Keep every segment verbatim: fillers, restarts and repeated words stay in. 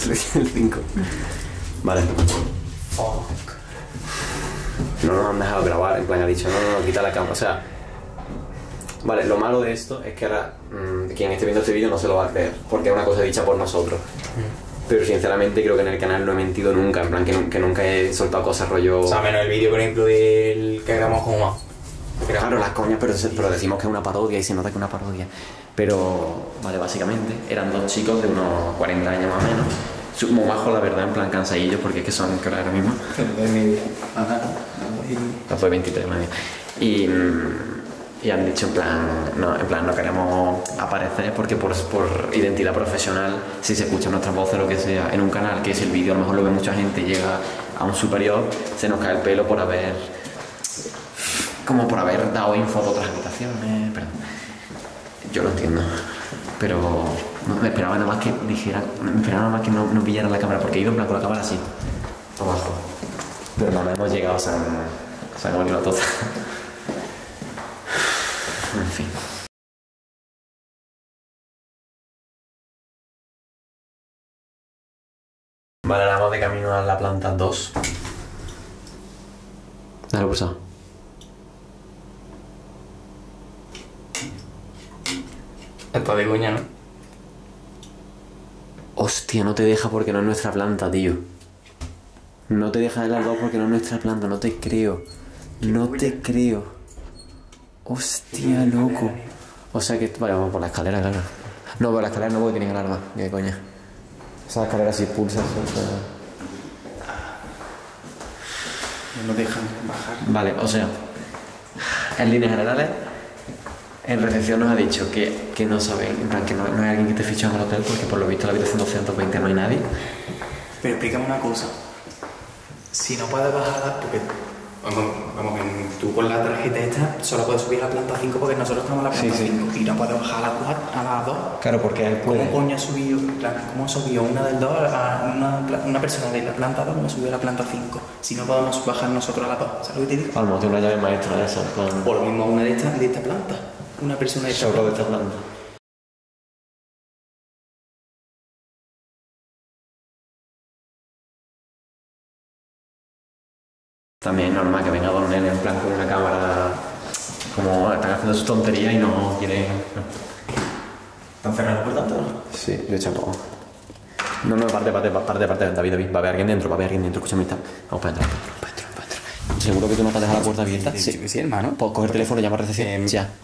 el cinco. Vale. Fuck. No nos han dejado grabar, en plan ha dicho, no, no, no, quita la cámara, o sea... Vale, lo malo de esto es que ahora mmm, quien esté viendo este vídeo no se lo va a creer, porque es una cosa dicha por nosotros. Mm. Pero sinceramente creo que en el canal no he mentido nunca, en plan que, que nunca he soltado cosas rollo... O sea, menos el vídeo, por ejemplo, del que grabamos con Uma. Claro, las coñas, pero, pero decimos que es una parodia y se nota que es una parodia. Pero, vale, básicamente eran dos chicos de unos cuarenta años más o menos. Muy majos, la verdad, en plan cansadillos, porque es que son, ¿qué hora ahora mismo? No, fue veintitrés, madre mía. Y... Y han dicho en plan, no, en plan no queremos aparecer porque por, por identidad profesional, si se escuchan nuestras voces o lo que sea, en un canal que es el vídeo, a lo mejor lo ve mucha gente y llega a un superior, se nos cae el pelo por haber, como por haber dado info de otras habitaciones, perdón. Yo lo entiendo, pero no, me esperaba nada más que dijera, me esperaba nada más que no, no pillara la cámara, porque he ido en plan con la cámara así, abajo. Pero no, no hemos llegado a San, San Juan y la Toza. En fin. Vale, ahora vamos de camino a la planta dos. Dale, pulsado. Esto de cuña, ¿no? Hostia, no te deja porque no es nuestra planta, tío. No te deja de las dos porque no es nuestra planta, no te creo. No te creo. Hostia, loco. O sea que... Vale, vamos por la escalera, claro. No, por la escalera no porque tienen alarma. ¿Qué coña? Esa escalera si pulsas... O sea... No nos dejan bajar. Vale, o sea... En líneas generales... En recepción nos ha dicho que, que no saben... En plan, que no, no hay alguien que te fiche en el hotel porque por lo visto en la habitación doscientos veinte no hay nadie. Pero explícame una cosa. Si no puedes bajar... Porque... Vamos, vamos, tú con la tarjeta esta solo puedes subir a la planta cinco porque nosotros estamos en la planta sí, sí. cinco y no puedes bajar a la cuatro, a la dos. Claro, porque él puede. ¿Cómo coño ha subido, cómo ha subido una del dos a una, una persona de la planta dos, cómo subió a la planta cinco? Si no podemos bajar nosotros a la dos, ¿sabes lo que te digo? A lo mejor tiene una llave maestra de esa. Con... Por lo mismo una de esta, de esta planta. Una persona de esta Solo planta. de esta planta. También es normal que venga Don Nene en plan con una cámara, como bueno, están haciendo sus tonterías y no quieren... ¿Están cerrados por tanto? Sí, yo he hecho poco. No, no, parte, parte, parte, parte, David, David, va a haber alguien dentro, va a haber alguien dentro, escúchame, está. Vamos para adentro, para adentro, para adentro. ¿Seguro que tú no te has dejado la puerta abierta? Sí, sí, sí, hermano. Pues coger el teléfono y llamar a recepción. Eh, ya.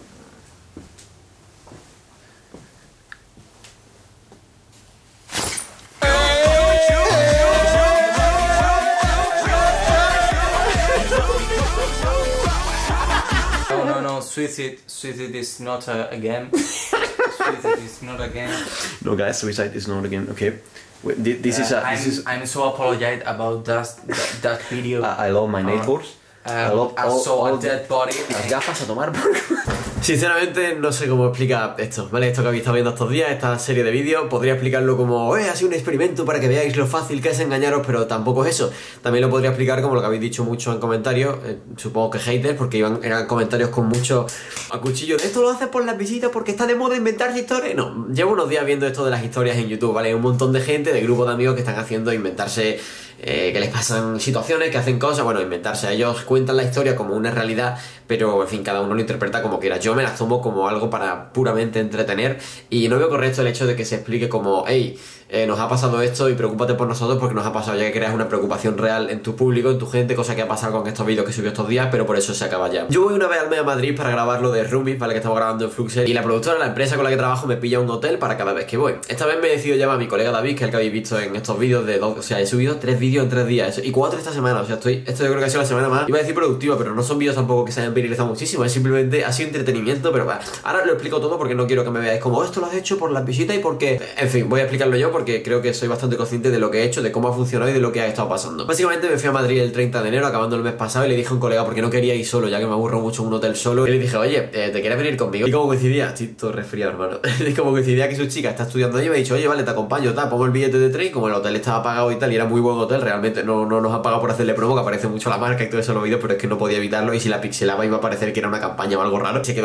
Suicide, suicide is not uh, again. Suicide is not again. No, guys, suicide is not again. Okay, Wait, this uh, is a. I'm, this is... I'm so apologize about that that, that video. I, I love my neighbors. Uh, I love I all, saw all a dead body. Las gafas a tomar por... Sinceramente no sé cómo explicar esto, ¿vale? Esto que habéis estado viendo estos días, esta serie de vídeos, podría explicarlo como eh, ha sido un experimento para que veáis lo fácil que es engañaros, pero tampoco es eso. También lo podría explicar como lo que habéis dicho mucho en comentarios, eh, supongo que haters, porque iban, eran comentarios con mucho a cuchillo de esto lo haces por las visitas porque está de moda inventarse historias. No, llevo unos días viendo esto de las historias en YouTube, ¿vale? Hay un montón de gente, de grupos de amigos que están haciendo inventarse, eh, que les pasan situaciones, que hacen cosas, bueno, inventarse. Ellos cuentan la historia como una realidad, pero en fin, cada uno lo interpreta como quiera. Yo me las tomo como algo para puramente entretener y no veo correcto el hecho de que se explique como hey, eh, nos ha pasado esto y preocúpate por nosotros porque nos ha pasado, ya que creas una preocupación real en tu público, en tu gente, cosa que ha pasado con estos vídeos que subió estos días, pero por eso se acaba ya. Yo voy una vez al mes a Madrid para grabar lo de Roomies, ¿vale? Que estamos grabando en Fluxer, y la productora, la empresa con la que trabajo, me pilla un hotel para cada vez que voy. Esta vez me he decidido llamar a mi colega David, que es el que habéis visto en estos vídeos de dos, o sea, he subido tres vídeos en tres días y cuatro esta semana, o sea, estoy, esto yo creo que ha sido la semana más, iba a decir productiva, pero no son vídeos tampoco que se hayan viralizado muchísimo, es simplemente ha sido entretenimiento, pero va. Ahora lo explico todo porque no quiero que me veáis como esto lo has hecho por las visitas y porque, en fin, voy a explicarlo yo porque creo que soy bastante consciente de lo que he hecho, de cómo ha funcionado y de lo que ha estado pasando. Básicamente me fui a Madrid el treinta de enero, acabando el mes pasado, y le dije a un colega porque no quería ir solo, ya que me aburro mucho en un hotel solo, y le dije, oye, eh, ¿te quieres venir conmigo? Y como coincidía, estoy todo resfriado, hermano, y como coincidía que su chica está estudiando allí, me ha dicho, oye, vale, te acompaño, tal, pongo el billete de tren, como el hotel estaba pagado y tal, y era muy buen hotel, realmente no, no nos ha pagado por hacerle promo, que aparece mucho la marca y todo eso en los vídeos, pero es que no podía evitarlo, y si la pixelaba iba a parecer que era una campaña o algo raro. Se quedó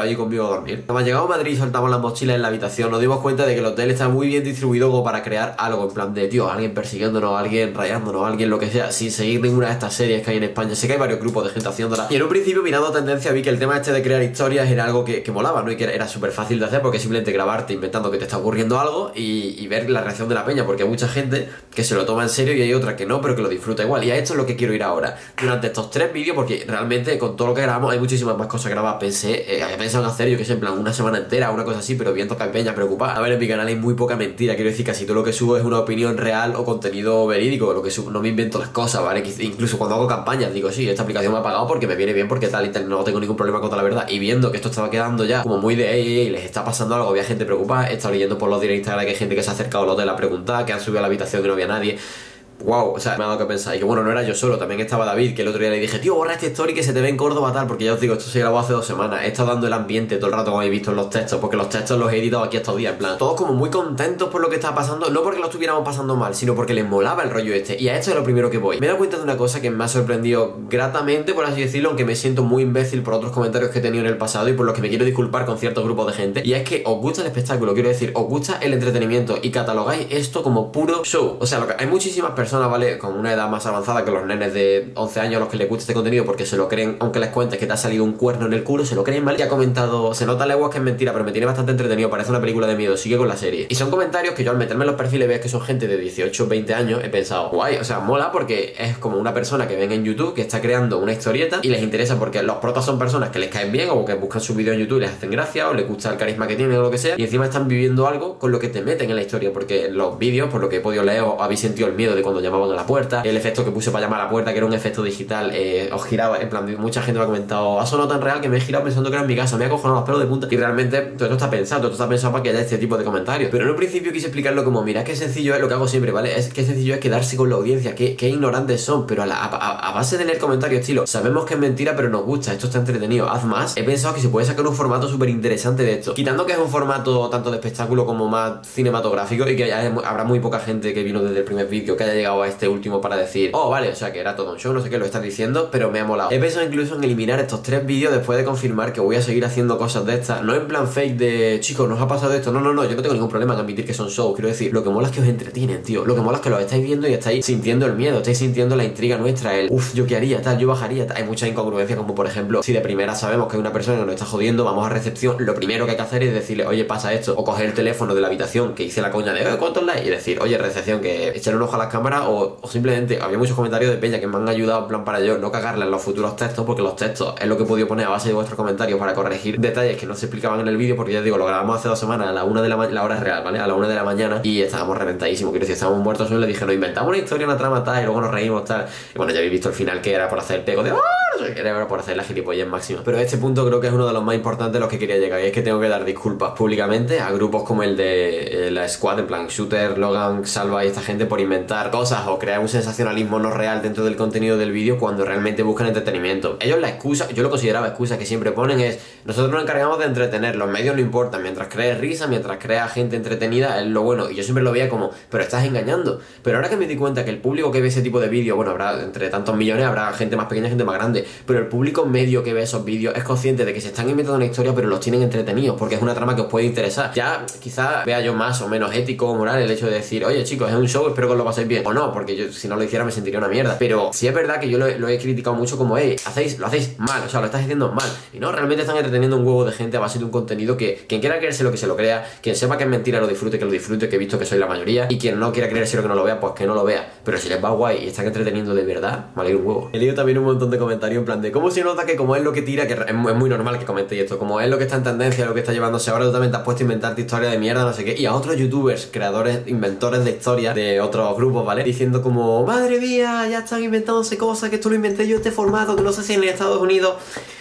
quedó allí conmigo a dormir. Cuando llegamos a Madrid y soltamos las mochilas en la habitación, nos dimos cuenta de que el hotel está muy bien distribuido como para crear algo, en plan de, tío, alguien persiguiéndonos, alguien rayándonos, alguien lo que sea, sin seguir ninguna de estas series que hay en España. Sé que hay varios grupos de gente haciéndola. Y en un principio, mirando tendencia, vi que el tema este de crear historias era algo que, que molaba, ¿no? Y que era súper fácil de hacer, porque simplemente grabarte inventando que te está ocurriendo algo y, y ver la reacción de la peña, porque hay mucha gente que se lo toma en serio y hay otra que no, pero que lo disfruta igual. Y a esto es lo que quiero ir ahora. Durante estos tres vídeos, porque realmente con todo lo que grabamos hay muchísimas más cosas grabadas. Pensé, eh, había pensado en hacer, yo que sé, en plan una semana entera, una cosa así, pero viendo que hay peña preocupada. A ver, en mi canal hay muy poca mentira, quiero decir, casi todo lo que subo es una opinión real o contenido verídico, lo que subo, no me invento las cosas, ¿vale? Incluso cuando hago campañas digo, sí, esta aplicación me ha pagado porque me viene bien, porque tal y tal, no tengo ningún problema contra la verdad. Y viendo que esto estaba quedando ya como muy de, ey, ey, ey, les está pasando algo, había gente preocupada, he estado leyendo por los directos de Instagram que hay gente que se ha acercado al hotel a preguntar, que han subido a la habitación que no había nadie. Wow, o sea, me ha dado que pensar. Y que bueno, no era yo solo, también estaba David, que el otro día le dije, tío, borra este story que se te ve en Córdoba tal, porque ya os digo, esto se grabó hace dos semanas. He estado dando el ambiente todo el rato, como habéis visto en los textos, porque los textos los he editado aquí estos días, en plan, todos como muy contentos por lo que estaba pasando, no porque lo estuviéramos pasando mal, sino porque les molaba el rollo este. Y a esto es lo primero que voy. Me he dado cuenta de una cosa que me ha sorprendido gratamente, por así decirlo, aunque me siento muy imbécil por otros comentarios que he tenido en el pasado y por los que me quiero disculpar con ciertos grupos de gente. Y es que os gusta el espectáculo, quiero decir, os gusta el entretenimiento y catalogáis esto como puro show. O sea, lo que, hay muchísimas personas, ¿vale? Con una edad más avanzada que los nenes de once años a los que les gusta este contenido porque se lo creen, aunque les cuentes que te ha salido un cuerno en el culo, se lo creen, ¿vale? Y ha comentado, se nota leguas que es mentira, pero me tiene bastante entretenido, parece una película de miedo, sigue con la serie. Y son comentarios que yo al meterme en los perfiles veo que son gente de dieciocho, veinte años, he pensado, guay, o sea, mola porque es como una persona que ven en YouTube que está creando una historieta y les interesa porque los protas son personas que les caen bien o que buscan sus vídeos en YouTube y les hacen gracia o les gusta el carisma que tienen o lo que sea, y encima están viviendo algo con lo que te meten en la historia, porque en los vídeos, por lo que he podido leer, os habéis sentido el miedo de cuando llamaban a la puerta, el efecto que puse para llamar a la puerta, que era un efecto digital, eh, os giraba, en plan, mucha gente me ha comentado, ha sonado tan real que me he girado pensando que era en mi casa, me ha cojonado los pelos de punta, y realmente todo esto está pensado, todo esto está pensado para que haya este tipo de comentarios. Pero en un principio quise explicarlo como, mira qué sencillo es lo que hago siempre, ¿vale? Es que sencillo es quedarse con la audiencia, qué, qué ignorantes son, pero a, la, a, a base de leer comentarios estilo, sabemos que es mentira pero nos gusta, esto está entretenido, haz más. He pensado que se puede sacar un formato súper interesante de esto, quitando que es un formato tanto de espectáculo como más cinematográfico y que haya, habrá muy poca gente que vino desde el primer vídeo que haya llegado a este último para decir, oh vale, o sea que era todo un show, no sé qué lo estás diciendo, pero me ha molado. He pensado incluso en eliminar estos tres vídeos después de confirmar que voy a seguir haciendo cosas de estas, no en plan fake de, chicos, nos ha pasado esto, no, no, no, yo no tengo ningún problema en admitir que son shows, quiero decir, lo que mola es que os entretienen, tío, lo que mola es que los estáis viendo y estáis sintiendo el miedo, estáis sintiendo la intriga nuestra, el, uff, yo qué haría, tal, yo bajaría, tal. Hay mucha incongruencia, como por ejemplo, si de primera sabemos que hay una persona que nos está jodiendo, vamos a recepción, lo primero que hay que hacer es decirle, oye, pasa esto, o coger el teléfono de la habitación que hice la coña de, oye, ¿cuántos likes? Y decir, oye, recepción, que echarle un ojo a las cámaras, o, o simplemente, había muchos comentarios de peña que me han ayudado en plan para yo no cagarle en los futuros textos, porque los textos es lo que he podido poner a base de vuestros comentarios para corregir detalles que no se explicaban en el vídeo, porque ya digo, lo grabamos hace dos semanas a la una de la mañana, la hora es real, ¿vale? A la una de la mañana y estábamos reventadísimos, quiero decir, estábamos muertos. Yo le dije, nos inventamos una historia, una trama tal, y luego nos reímos tal, y bueno, ya habéis visto el final que era por hacer el pego de, ¡oh! No sé qué, era por hacer la gilipollez máxima. Pero este punto creo que es uno de los más importantes de los que quería llegar, y es que tengo que dar disculpas públicamente a grupos como el de eh, la Squad, en plan Shooter, Logan, Salva y esta gente por inventar cosas o crear un sensacionalismo no real dentro del contenido del vídeo cuando realmente buscan entretenimiento. Ellos la excusa, yo lo consideraba excusa que siempre ponen es, nosotros nos encargamos de entretener, los medios no importan, mientras crees risa, mientras creas gente entretenida es lo bueno. Y yo siempre lo veía como, pero estás engañando. Pero ahora que me di cuenta que el público que ve ese tipo de vídeos, bueno, habrá entre tantos millones, habrá gente más pequeña, gente más grande, pero el público medio que ve esos vídeos es consciente de que se están inventando una historia, pero los tienen entretenidos porque es una trama que os puede interesar. Ya quizá vea yo más o menos ético o moral el hecho de decir, oye chicos, es un show, espero que os lo paséis bien, o no, porque yo si no lo hiciera me sentiría una mierda. Pero sí es verdad que yo lo, lo he criticado mucho como, hey, hacéis, lo hacéis mal, o sea, lo estáis haciendo mal. Y no, realmente están entreteniendo un huevo de gente a base de un contenido que quien quiera creerse lo que se lo crea, quien sepa que es mentira lo disfrute, que lo disfrute, que he visto que soy la mayoría, y quien no quiera creerse lo que no lo vea, pues que no lo vea. Pero si les va guay y están entreteniendo de verdad, me alegra un huevo. He leído también un montón de comentarios en plan de cómo se nota que como es lo que tira, que es muy normal que comentéis esto, como es lo que está en tendencia, lo que está llevándose ahora, tú también te has puesto a inventarte historias de mierda, no sé qué, y a otros youtubers, creadores, inventores de historias de otros grupos, ¿vale? Diciendo como, madre mía, ya están inventándose cosas, que esto lo inventé yo este formato, que no sé si en Estados Unidos.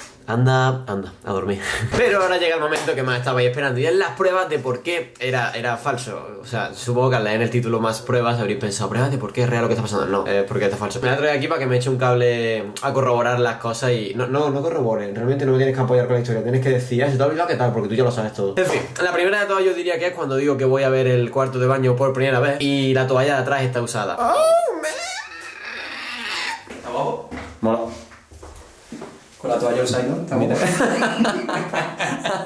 Anda, anda, a dormir. Pero ahora llega el momento que más estabais esperando, y es las pruebas de por qué era, era falso. O sea, supongo que al leer en el título más pruebas habréis pensado, pruebas de por qué es real lo que está pasando. No, es porque está falso. Me voy a traer aquí para que me eche un cable a corroborar las cosas y... No, no, no corroboren, realmente no me tienes que apoyar con la historia, tienes que decir, ah, si te has olvidado qué tal, porque tú ya lo sabes todo. En fin, la primera de todas yo diría que es cuando digo que voy a ver el cuarto de baño por primera vez y la toalla de atrás está usada. ¡Oh, me... ¿Abajo? Mola. Con la toalla usada, ¿no? También.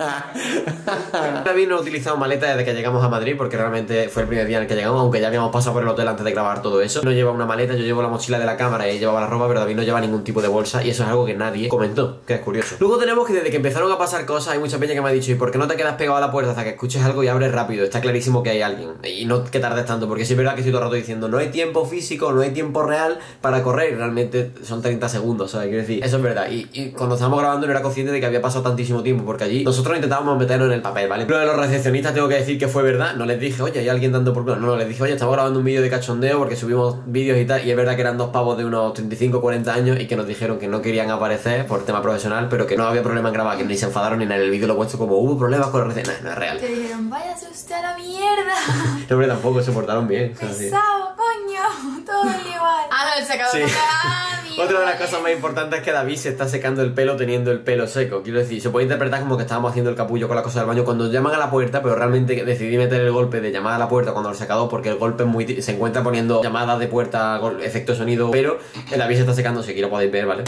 David no ha utilizado maleta desde que llegamos a Madrid porque realmente fue el primer día en el que llegamos, aunque ya habíamos pasado por el hotel antes de grabar todo eso. No lleva una maleta, yo llevo la mochila de la cámara y llevaba la ropa, pero David no lleva ningún tipo de bolsa y eso es algo que nadie comentó, que es curioso. Luego tenemos que desde que empezaron a pasar cosas hay mucha peña que me ha dicho: ¿y por qué no te quedas pegado a la puerta hasta que escuches algo y abres rápido? Está clarísimo que hay alguien y no que tardes tanto, porque sí es verdad que estoy todo el rato diciendo no hay tiempo físico, no hay tiempo real para correr y realmente son treinta segundos, ¿sabes? Quiero decir, eso es verdad. Y, y cuando estábamos grabando no era consciente de que había pasado tantísimo tiempo, porque allí nosotros intentábamos meternos en el papel, ¿vale? Pero de los recepcionistas tengo que decir que fue verdad. No les dije, oye, hay alguien dando por culo. No, no, les dije, oye, estamos grabando un vídeo de cachondeo porque subimos vídeos y tal, y es verdad que eran dos pavos de unos treinta y cinco cuarenta años y que nos dijeron que no querían aparecer por tema profesional, pero que no había problema en grabar, que ni se enfadaron ni en el vídeo lo he puesto como hubo problemas con los recepcionistas. No, no es real. Te dijeron, váyase usted a la mierda. No, hombre, tampoco se portaron bien. O sea, sí. Pesado, coño, todo igual. Ah, no, el secador. Sí. Ah, Otra de las cosas más importantes es que David se está secando el pelo teniendo el pelo seco. Quiero decir, se puede interpretar como que estábamos haciendo el capullo con la cosa del baño cuando llaman a la puerta, pero realmente decidí meter el golpe de llamada a la puerta cuando el secador, porque el golpe es muy se encuentra poniendo llamadas de puerta, efecto de sonido, pero el David se está secando, si aquí lo podéis ver, ¿vale?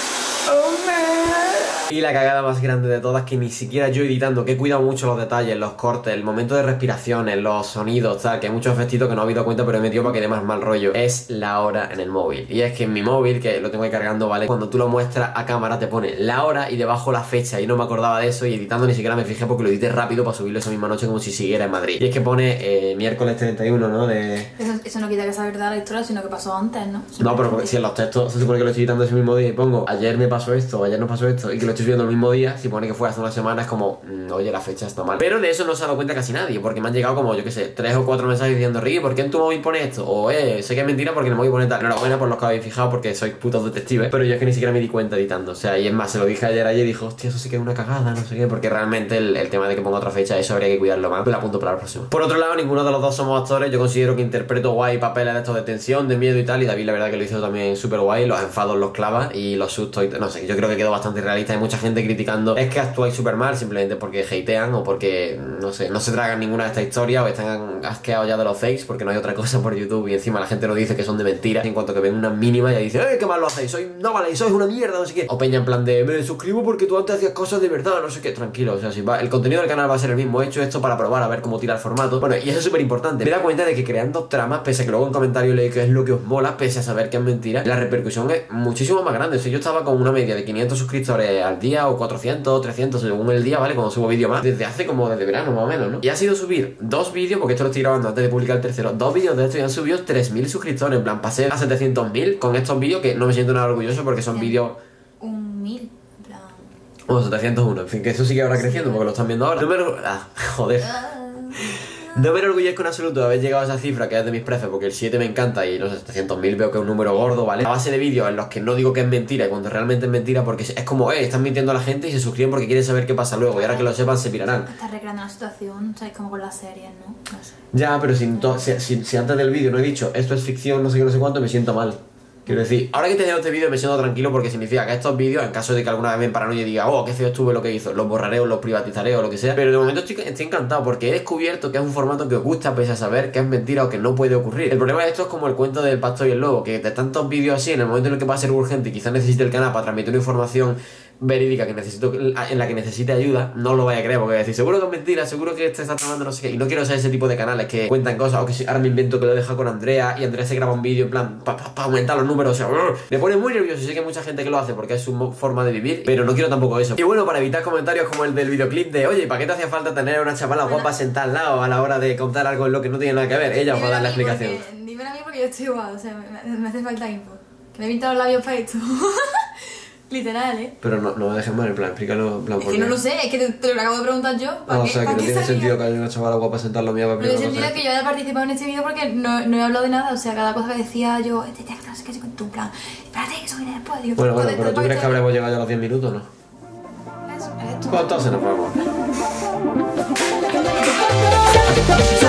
Y la cagada más grande de todas, que ni siquiera yo editando, que he cuidado mucho los detalles, los cortes, el momento de respiraciones, los sonidos, tal, que hay muchos efectitos que no he habido cuenta, pero he metido para que dé más mal rollo. Es la hora en el móvil. Y es que en mi móvil, que lo tengo ahí cargando, ¿vale? Cuando tú lo muestras a cámara te pone la hora y debajo la fecha, y no me acordaba de eso, y editando ni siquiera me fijé porque lo edité rápido para subirlo esa misma noche como si siguiera en Madrid. Y es que pone eh, miércoles treinta y uno, ¿no? De... Eso, eso no quita que sea verdad la historia, sino que pasó antes, ¿no? No, pero porque si en los textos se supone que lo estoy editando ese mismo día y pongo ayer me pasó esto, ayer no pasó esto, y que lo estoy subiendo el mismo día, si pone que fue hace una semana es como, mmm, oye, la fecha está mal. Pero de eso no se ha dado cuenta casi nadie, porque me han llegado como, yo qué sé, tres o cuatro mensajes diciendo, Ricky, ¿por qué en tu móvil pone esto? O, eh, sé que es mentira porque en el móvil pone tal. Enhorabuena por los que habéis fijado porque sois putos detectives, pero yo es que ni siquiera me di cuenta editando. O sea, y es más, se lo dije ayer ayer y dijo, hostia, eso sí que es una cagada, no sé qué, porque realmente el, el tema de que ponga otra fecha, eso habría que cuidarlo más. Pero lo apunto para la próxima. Por otro lado, ninguno de los dos somos actores. Yo considero que interpreto guay papeles de estos de tensión, de miedo y tal, y David la verdad que lo hizo también súper guay. Los enfados los clava y los sustos y no sé, yo creo que quedó bastante realista. Hay mucha gente criticando, es que actuáis súper mal simplemente porque hatean o porque, no sé, no se tragan ninguna de estas historias o están asqueados ya de los fakes porque no hay otra cosa por YouTube y encima la gente nos dice que son de mentiras. En cuanto que ven una mínima ya dice, ¡eh, qué mal lo hacéis! Sois, no vale, sois una mierda, no sé qué. O peña en plan de, me suscribo porque tú antes hacías cosas de verdad, no sé qué. Tranquilo, o sea, si va, el contenido del canal va a ser el mismo. He hecho esto para probar a ver cómo tira el formato. Bueno, y eso es súper importante. Me da cuenta de que creando tramas, pese a que luego en comentarios leí que es lo que os mola, pese a saber que es mentira, la repercusión es muchísimo más grande. O sea, yo estaba con una media de quinientos suscriptores al día o cuatrocientos, trescientos según el día, ¿vale? Cuando subo vídeo más, desde hace como desde verano más o menos, ¿no? Y ha sido subir dos vídeos, porque esto lo estoy grabando antes de publicar el tercero, dos vídeos de esto y han subido tres mil suscriptores, en plan, pasé a setecientos mil con estos vídeos que no me siento nada orgulloso porque son vídeos... Un mil, en plan... Bueno, setecientos uno, en fin, que eso sí que ahora creciendo porque lo están viendo ahora. Número... Ah, joder. No me enorgullezco en absoluto de haber llegado a esa cifra que es de mis prefes, porque el siete me encanta y los setecientos mil veo que es un número gordo, ¿vale? A base de vídeos en los que no digo que es mentira y cuando realmente es mentira porque es como, eh, están mintiendo a la gente y se suscriben porque quieren saber qué pasa luego y ahora que lo sepan se pirarán. Estás recreando la situación, ¿sabes? Como con las series, ¿no? No sé. Ya, pero si, si, si, si antes del vídeo no he dicho esto es ficción, no sé qué, no sé cuánto, me siento mal. Quiero decir, ahora que te he dado este vídeo me siento tranquilo porque significa que estos vídeos, en caso de que alguna vez me en paranoia y diga, oh, qué feo estuve lo que hizo, los borraré o los privatizaré o lo que sea. Pero de momento estoy, estoy encantado porque he descubierto que es un formato que os gusta pese a saber que es mentira o que no puede ocurrir. El problema de esto es como el cuento del pastor y el lobo, que de tantos vídeos así, en el momento en el que va a ser urgente y quizás necesite el canal para transmitir una información verídica que necesito, en la que necesite ayuda, no lo vaya a creer porque voy a decir, seguro que es mentira, seguro que te está tramando no sé qué, y no quiero ser ese tipo de canales que cuentan cosas o que si, ahora me invento que lo deja con Andrea y Andrea se graba un vídeo en plan para pa, pa aumentar los números, o sea, brr, me pone muy nervioso. Sé que hay mucha gente que lo hace porque es su forma de vivir, pero no quiero tampoco eso. Y bueno, para evitar comentarios como el del videoclip de, oye, ¿para qué te hacía falta tener una chavala guapa sentada al lado a la hora de contar algo en lo que no tiene nada que ver? Ella os va a dar la explicación. Porque, dímelo a mí porque yo estoy igual, o sea, me, me hace falta info. Que me he pintado los labios para esto. Literal, ¿eh? Pero no, no me dejes mal, en plan, explícalo en plan. Es que no lo sé, es que te, te lo acabo de preguntar yo. Ah, o sea, que no tiene salía? sentido que haya una chavala guapa sentada lo mío para No tiene sentido que yo haya participado en este vídeo porque no, no he hablado de nada, o sea, cada cosa que decía yo, este texto, no sé qué, en tu plan, espérate, que eso viene después. Digo, bueno, bueno, pero ¿tú crees que habremos llegado ya a los diez minutos, no? Eso, esto. Pues entonces nos vamos.